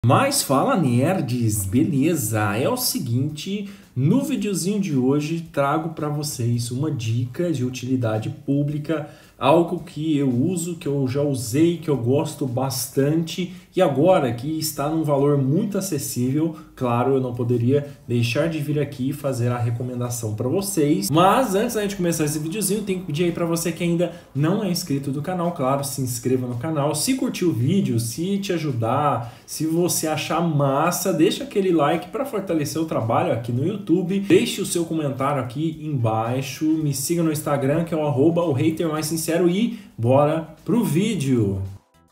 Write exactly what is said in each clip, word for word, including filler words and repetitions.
Mas fala nerds, beleza? É o seguinte, no videozinho de hoje trago para vocês uma dica de utilidade pública, algo que eu uso, que eu já usei, que eu gosto bastante e agora que está num valor muito acessível. Claro, eu não poderia deixar de vir aqui e fazer a recomendação para vocês. Mas antes da gente começar esse videozinho, tenho que pedir aí para você que ainda não é inscrito do canal, claro, se inscreva no canal. Se curtiu o vídeo, se te ajudar, se você achar massa, deixa aquele like para fortalecer o trabalho aqui no YouTube. Deixe o seu comentário aqui embaixo. Me siga no Instagram, que é o arroba o hater mais sincero, e bora pro vídeo.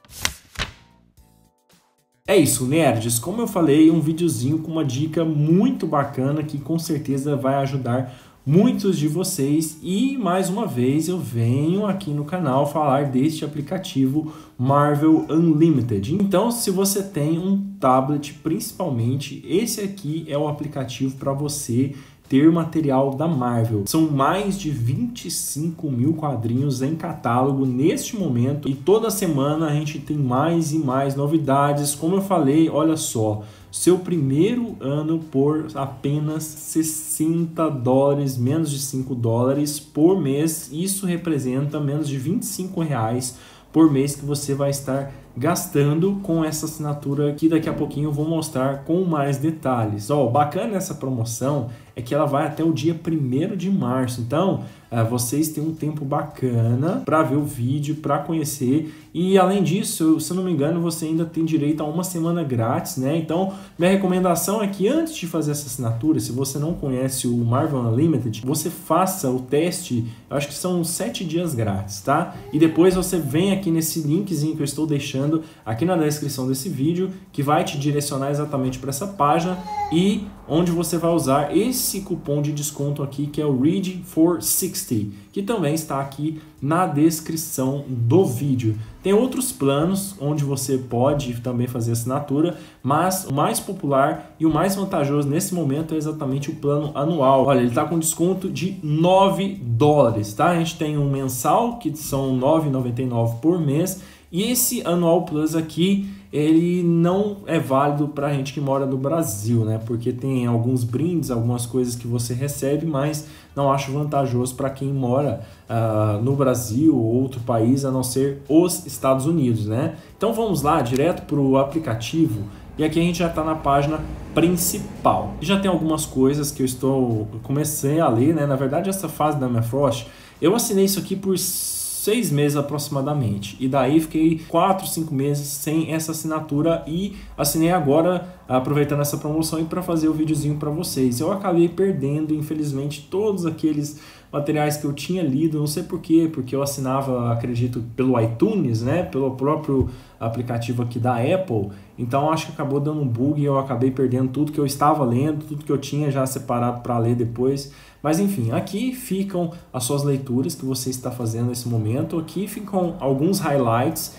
É isso, nerds, como eu falei, um videozinho com uma dica muito bacana que com certeza vai ajudar muitos de vocês. E mais uma vez eu venho aqui no canal falar deste aplicativo Marvel Unlimited. Então, se você tem um tablet, principalmente, esse aqui é o aplicativo para você ter material da Marvel. São mais de vinte e cinco mil quadrinhos em catálogo neste momento e toda semana a gente tem mais e mais novidades. Como eu falei, olha só, seu primeiro ano por apenas sessenta dólares, menos de cinco dólares por mês. Isso representa menos de vinte e cinco reais por mês que você vai estar gastando com essa assinatura que daqui a pouquinho eu vou mostrar com mais detalhes. Ó, bacana essa promoção é que ela vai até o dia primeiro de março, então uh, vocês têm um tempo bacana para ver o vídeo, para conhecer, e além disso, se eu não me engano, você ainda tem direito a uma semana grátis, né? Então, minha recomendação é que antes de fazer essa assinatura, se você não conhece o Marvel Unlimited, você faça o teste, eu acho que são sete dias grátis, tá? E depois você vem aqui nesse linkzinho que eu estou deixando aqui na descrição desse vídeo, que vai te direcionar exatamente para essa página e onde você vai usar esse cupom de desconto aqui, que é o Read for sixty, que também está aqui na descrição do vídeo. Tem outros planos onde você pode também fazer assinatura, mas o mais popular e o mais vantajoso nesse momento é exatamente o plano anual. Olha, ele está com desconto de nove dólares, tá? A gente tem um mensal, que são nove reais e noventa e nove centavos por mês, e esse Anual Plus aqui, ele não é válido para a gente que mora no Brasil, né? Porque tem alguns brindes, algumas coisas que você recebe, mas não acho vantajoso para quem mora uh, no Brasil ou outro país, a não ser os Estados Unidos, né? Então vamos lá, direto para o aplicativo. E aqui a gente já está na página principal. E já tem algumas coisas que eu estou comecei a ler, né? Na verdade, essa fase da minha Frost, eu assinei isso aqui por seis meses aproximadamente, e daí fiquei quatro, cinco meses sem essa assinatura e assinei agora, aproveitando essa promoção e para fazer o videozinho para vocês. Eu acabei perdendo, infelizmente, todos aqueles materiais que eu tinha lido, não sei porquê, porque eu assinava, acredito, pelo iTunes, né, pelo próprio aplicativo aqui da Apple, então acho que acabou dando um bug e eu acabei perdendo tudo que eu estava lendo, tudo que eu tinha já separado para ler depois. Mas enfim, aqui ficam as suas leituras que você está fazendo nesse momento, aqui ficam alguns highlights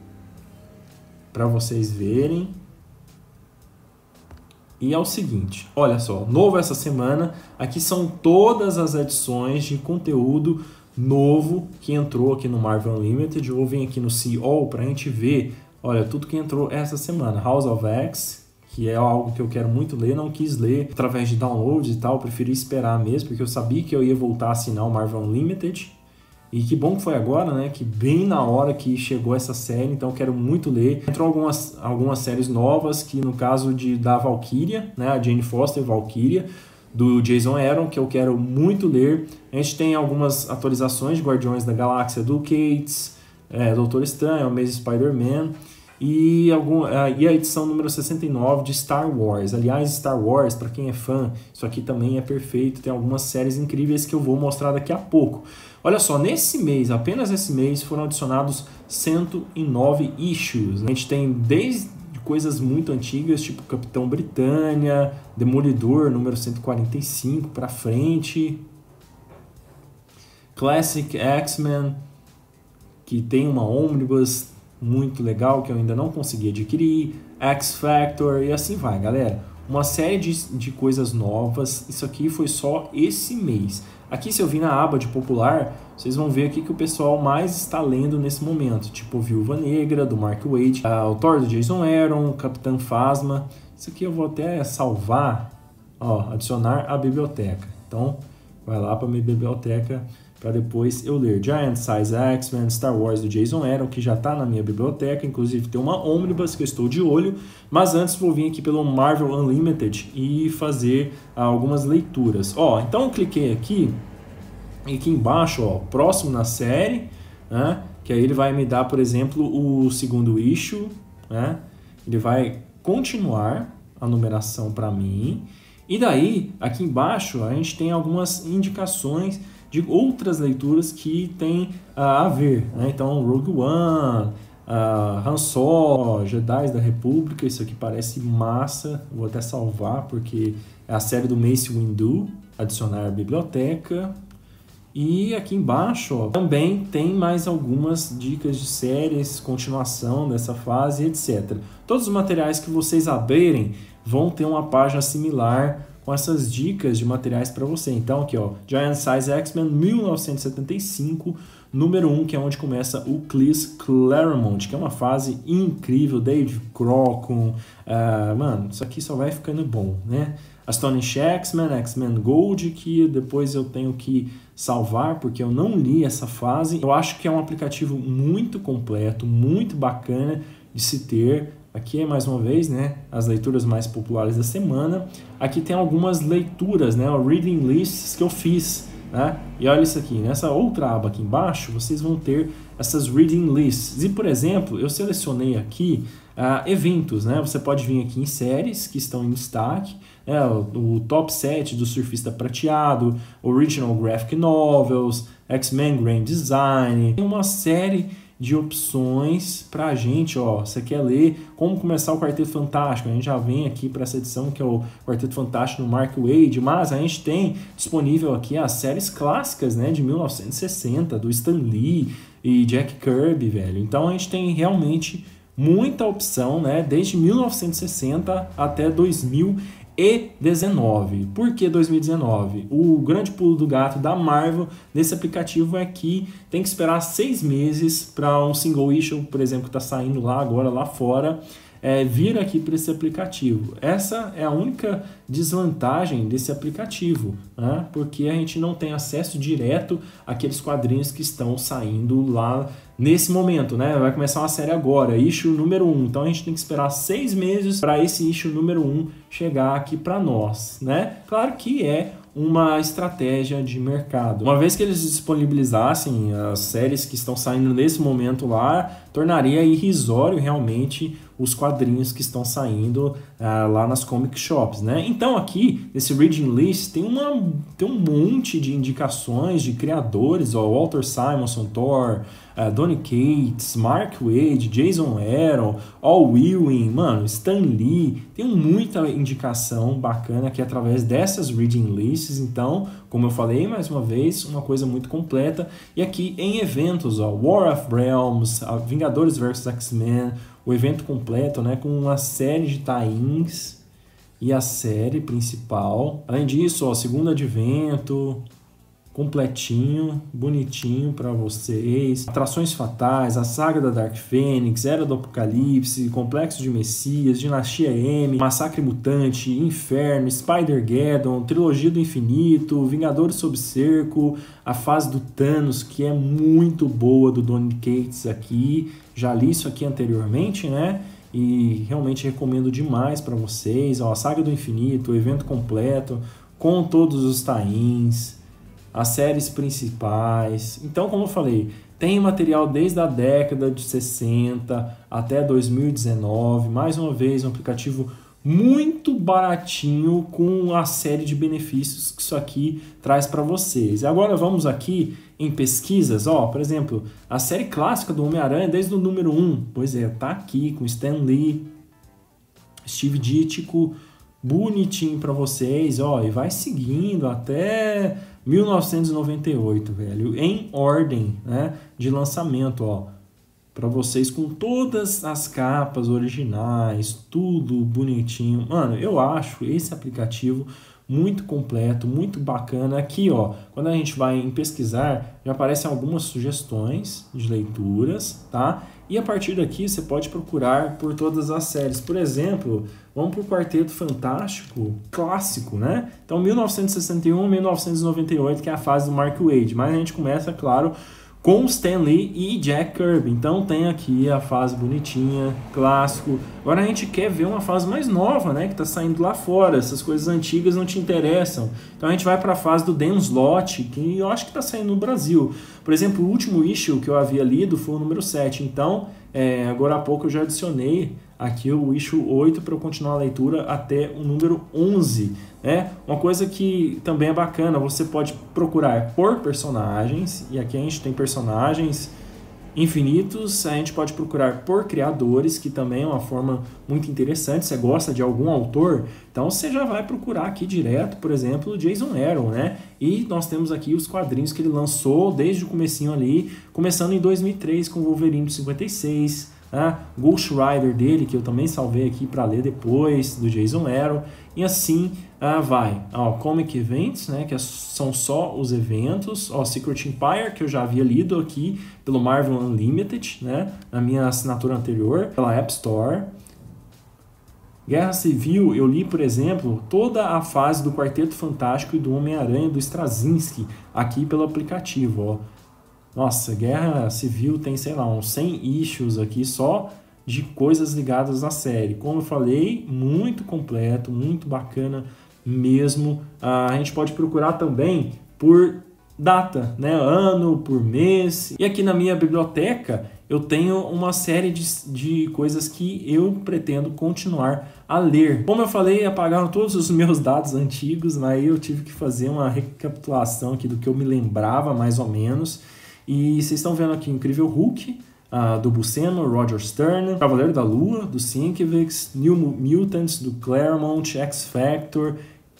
para vocês verem. E é o seguinte, olha só, novo essa semana, aqui são todas as edições de conteúdo novo que entrou aqui no Marvel Unlimited, ou vem aqui no See All para a gente ver, olha, tudo que entrou essa semana. House of X, que é algo que eu quero muito ler, não quis ler através de downloads e tal, preferi esperar mesmo, porque eu sabia que eu ia voltar a assinar o Marvel Unlimited. E que bom que foi agora, né? Que bem na hora que chegou essa série, então eu quero muito ler. Entrou algumas, algumas séries novas, que no caso de, da Valkyria, né? A Jane Foster, Valkyria, do Jason Aaron, que eu quero muito ler. A gente tem algumas atualizações de Guardiões da Galáxia do Cates, é, Doutor Estranho, Amazing Spider-Man. E, algum, e a edição número sessenta e nove de Star Wars. Aliás, Star Wars, para quem é fã, isso aqui também é perfeito. Tem algumas séries incríveis que eu vou mostrar daqui a pouco. Olha só, nesse mês, apenas esse mês, foram adicionados cento e nove issues. A gente tem desde coisas muito antigas, tipo Capitão Britânia, Demolidor, número cento e quarenta e cinco para frente, Classic X-Men, que tem uma ônibus muito legal que eu ainda não consegui adquirir, X-Factor e assim vai, galera. Uma série de, de coisas novas, isso aqui foi só esse mês. Aqui, se eu vir na aba de popular, vocês vão ver aqui que o pessoal mais está lendo nesse momento, tipo Viúva Negra, do Mark Waid, uh, o Thor do Jason Aaron, Capitão Phasma. Isso aqui eu vou até salvar, ó, adicionar à biblioteca. Então, vai lá para minha biblioteca para depois eu ler. Giant Size X-Men, Star Wars do Jason Aaron, que já está na minha biblioteca, inclusive tem uma Omnibus que eu estou de olho, mas antes vou vir aqui pelo Marvel Unlimited e fazer ah, algumas leituras. Ó, então eu cliquei aqui, e aqui embaixo, ó, próximo na série, né, que aí ele vai me dar, por exemplo, o segundo issue, né, ele vai continuar a numeração para mim, e daí, aqui embaixo, a gente tem algumas indicações de outras leituras que tem uh, a ver, né? Então, Rogue One, uh, Han Solo, Jedi da República, isso aqui parece massa, vou até salvar porque é a série do Mace Windu, adicionar à biblioteca. E aqui embaixo, ó, também tem mais algumas dicas de séries, continuação dessa fase, etcétera. Todos os materiais que vocês abrirem vão ter uma página similar com essas dicas de materiais para você. Então aqui, ó, Giant Size X-Men mil novecentos e setenta e cinco, número um, que é onde começa o Chris Claremont, que é uma fase incrível, Dave Crocon, uh, mano, isso aqui só vai ficando bom, né? Astonish X-Men, X-Men Gold, que depois eu tenho que salvar, porque eu não li essa fase. Eu acho que é um aplicativo muito completo, muito bacana de se ter. Aqui é mais uma vez, né, as leituras mais populares da semana. Aqui tem algumas leituras, né, o reading lists que eu fiz, né? E olha isso aqui, nessa outra aba aqui embaixo, vocês vão ter essas reading lists. E, por exemplo, eu selecionei aqui uh, eventos, né? Você pode vir aqui em séries que estão em destaque, né? o, o top sete do Surfista Prateado, Original Graphic Novels, X-Men Grand Design, tem uma série de opções pra gente, ó, você quer ler Como Começar o Quarteto Fantástico, a gente já vem aqui para essa edição que é o Quarteto Fantástico no Mark Waid, mas a gente tem disponível aqui as séries clássicas, né, de mil novecentos e sessenta, do Stan Lee e Jack Kirby, velho, então a gente tem realmente muita opção, né, desde mil novecentos e sessenta até dois mil e dezenove. Por que dois mil e dezenove? O grande pulo do gato da Marvel nesse aplicativo é que tem que esperar seis meses para um single issue, por exemplo, que está saindo lá agora, lá fora, é, vir aqui para esse aplicativo. Essa é a única desvantagem desse aplicativo, né? Porque a gente não tem acesso direto àqueles quadrinhos que estão saindo lá nesse momento, né? Vai começar uma série agora, issue número um. Então a gente tem que esperar seis meses para esse issue número um chegar aqui para nós, né? Claro que é uma estratégia de mercado. Uma vez que eles disponibilizassem as séries que estão saindo nesse momento lá, tornaria irrisório realmente os quadrinhos que estão saindo uh, lá nas comic shops, né? Então aqui, nesse Reading List, tem, uma, tem um monte de indicações de criadores, ó, Walter Simonson, Thor, uh, Donny Cates, Mark Waid, Jason Aaron, Al Ewing, mano, Stan Lee, tem muita indicação bacana aqui através dessas Reading Lists, então, como eu falei, mais uma vez, uma coisa muito completa, e aqui em eventos, ó, War of Realms, Vingadores versus X-Men, o evento completo, né, com uma série de tie-ins e a série principal. Além disso, ó, segundo advento, completinho, bonitinho para vocês. Atrações Fatais, a Saga da Dark Fênix, Era do Apocalipse, Complexo de Messias, Dinastia M, Massacre Mutante, Inferno, Spider-Geddon, Trilogia do Infinito, Vingadores Sob Cerco, a fase do Thanos, que é muito boa, do Donny Cates aqui. Já li isso aqui anteriormente, né? E realmente recomendo demais para vocês. Ó, a Saga do Infinito, o evento completo, com todos os tie-ins, as séries principais. Então, como eu falei, tem material desde a década de sessenta até dois mil e dezenove. Mais uma vez, um aplicativo muito baratinho com a série de benefícios que isso aqui traz para vocês. E agora vamos aqui em pesquisas, ó, por exemplo, a série clássica do Homem-Aranha desde o número um. Pois é, tá aqui com Stan Lee, Steve Ditko, bonitinho para vocês, ó, e vai seguindo até mil novecentos e noventa e oito, velho, em ordem, né, de lançamento, ó, para vocês com todas as capas originais, tudo bonitinho. Mano, eu acho esse aplicativo muito completo, muito bacana. Aqui, ó, quando a gente vai em pesquisar, já aparecem algumas sugestões de leituras, tá? E a partir daqui você pode procurar por todas as séries. Por exemplo, vamos para o Quarteto Fantástico clássico, né? Então, mil novecentos e sessenta e um, mil novecentos e noventa e oito, que é a fase do Mark Waid. Mas a gente começa, claro, com Stan Lee e Jack Kirby. Então tem aqui a fase bonitinha, clássico. Agora a gente quer ver uma fase mais nova, né, que tá saindo lá fora. Essas coisas antigas não te interessam. Então a gente vai para a fase do Dan Slott, que eu acho que tá saindo no Brasil. Por exemplo, o último issue que eu havia lido foi o número sete. Então, é, agora há pouco eu já adicionei aqui o issue oito para eu continuar a leitura até o número onze. É uma coisa que também é bacana, você pode procurar por personagens, e aqui a gente tem personagens infinitos, a gente pode procurar por criadores, que também é uma forma muito interessante. Você gosta de algum autor, então você já vai procurar aqui direto, por exemplo, o Jason Aaron, né? E nós temos aqui os quadrinhos que ele lançou desde o comecinho ali, começando em dois mil e três com o Wolverine cinquenta e seis, ah, Ghost Rider dele, que eu também salvei aqui para ler depois, do Jason Aaron, e assim ah, vai. Ó, Comic Events, né, que são só os eventos, ó, Secret Empire, que eu já havia lido aqui pelo Marvel Unlimited, né, na minha assinatura anterior, pela App Store. Guerra Civil, eu li, por exemplo, toda a fase do Quarteto Fantástico e do Homem-Aranha do Straczynski, aqui pelo aplicativo, ó. Nossa, Guerra Civil tem, sei lá, uns cem issues aqui só de coisas ligadas à série. Como eu falei, muito completo, muito bacana mesmo. Ah, a gente pode procurar também por data, né? Ano, por mês. E aqui na minha biblioteca eu tenho uma série de, de coisas que eu pretendo continuar a ler. Como eu falei, apagaram todos os meus dados antigos, aí eu tive que fazer uma recapitulação aqui do que eu me lembrava mais ou menos. E vocês estão vendo aqui Incrível Hulk, uh, do Buscema, Roger Stern, Cavaleiro da Lua, do Sienkiewicz, New Mutants, do Claremont, X-Factor,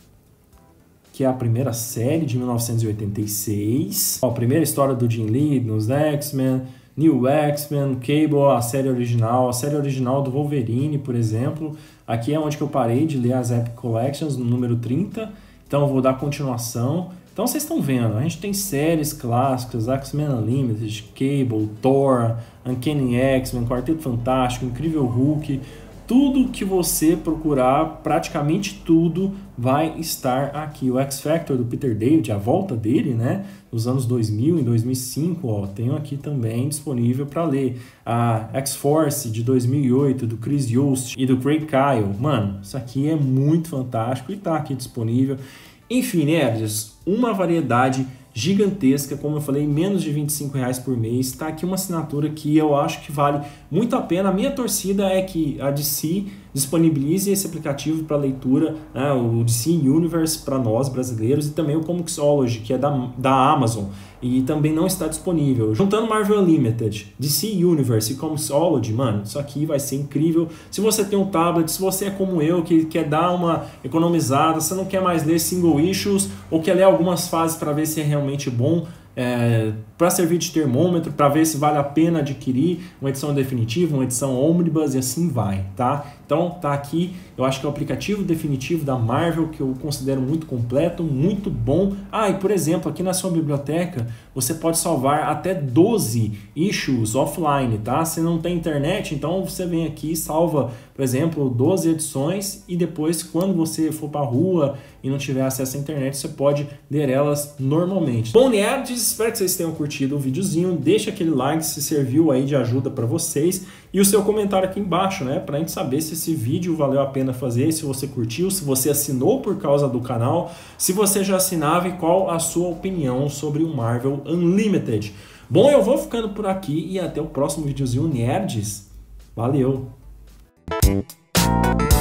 que é a primeira série de mil novecentos e oitenta e seis. Ó, a primeira história do Jim Lee nos X-Men, New X-Men, Cable, a série original, a série original do Wolverine, por exemplo. Aqui é onde que eu parei de ler as Epic Collections, no número trinta, então eu vou dar continuação. Então vocês estão vendo, a gente tem séries clássicas, X-Men Unlimited, Cable, Thor, Uncanny X-Men, Quarteto Fantástico, Incrível Hulk, tudo que você procurar, praticamente tudo vai estar aqui. O X-Factor do Peter David, a volta dele, né, nos anos dois mil, em dois mil e cinco, ó, tenho aqui também disponível para ler. A X-Force de dois mil e oito, do Chris Yost e do Craig Kyle. Mano, isso aqui é muito fantástico e tá aqui disponível. Enfim, nerds, uma variedade gigantesca, como eu falei, menos de vinte e cinco reais por mês. Está aqui uma assinatura que eu acho que vale muito a pena. A minha torcida é que a D C disponibilize esse aplicativo para leitura, né, o D C Universe para nós brasileiros, e também o Comixology, que é da, da Amazon, e também não está disponível. Juntando Marvel Unlimited, D C Universe e Comixology, mano, isso aqui vai ser incrível. Se você tem um tablet, se você é como eu, que quer dar uma economizada, você não quer mais ler single issues, ou quer ler algumas fases para ver se é realmente bom, É, para servir de termômetro, para ver se vale a pena adquirir uma edição definitiva, uma edição omnibus e assim vai, tá? Então tá aqui, eu acho que é o aplicativo definitivo da Marvel, que eu considero muito completo, muito bom. Ah, e por exemplo, aqui na sua biblioteca você pode salvar até doze issues offline, tá? Se não tem internet, então você vem aqui e salva, por exemplo, doze edições, e depois quando você for para a rua e não tiver acesso à internet, você pode ler elas normalmente. Bom, nerds, espero que vocês tenham curtido o videozinho. Deixa aquele like se serviu aí de ajuda para vocês, e o seu comentário aqui embaixo, né, para a gente saber se esse vídeo valeu a pena fazer, se você curtiu, se você assinou por causa do canal, se você já assinava e qual a sua opinião sobre o Marvel Unlimited. Bom, eu vou ficando por aqui e até o próximo videozinho, nerds. Valeu!